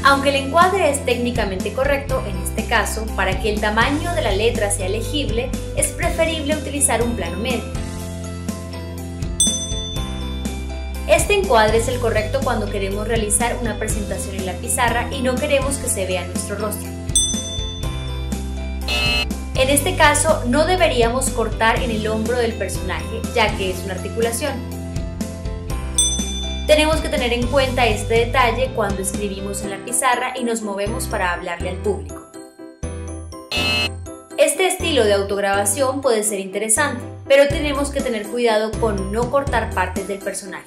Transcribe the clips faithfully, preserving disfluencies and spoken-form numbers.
Aunque el encuadre es técnicamente correcto, en este caso, para que el tamaño de la letra sea legible, es preferible utilizar un plano medio. Este encuadre es el correcto cuando queremos realizar una presentación en la pizarra y no queremos que se vea nuestro rostro. En este caso, no deberíamos cortar en el hombro del personaje, ya que es una articulación. Tenemos que tener en cuenta este detalle cuando escribimos en la pizarra y nos movemos para hablarle al público. Este estilo de autograbación puede ser interesante, pero tenemos que tener cuidado con no cortar partes del personaje.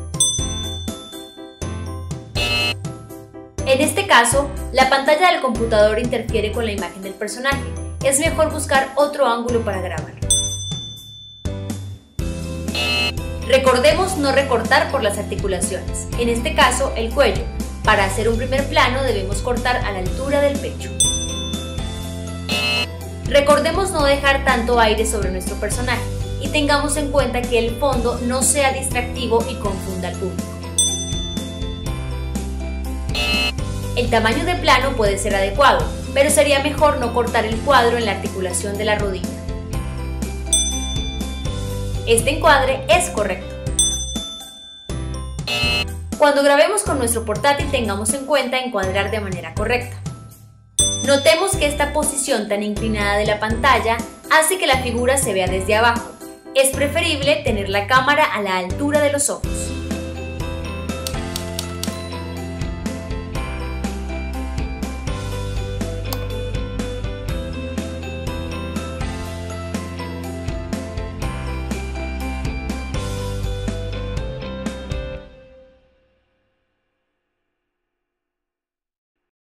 En este caso, la pantalla del computador interfiere con la imagen del personaje. Es mejor buscar otro ángulo para grabar. Recordemos no recortar por las articulaciones, en este caso el cuello. Para hacer un primer plano debemos cortar a la altura del pecho. Recordemos no dejar tanto aire sobre nuestro personaje y tengamos en cuenta que el fondo no sea distractivo y confunda al público. El tamaño de plano puede ser adecuado, pero sería mejor no cortar el cuadro en la articulación de la rodilla. Este encuadre es correcto. Cuando grabemos con nuestro portátil tengamos en cuenta encuadrar de manera correcta. Notemos que esta posición tan inclinada de la pantalla hace que la figura se vea desde abajo. Es preferible tener la cámara a la altura de los ojos.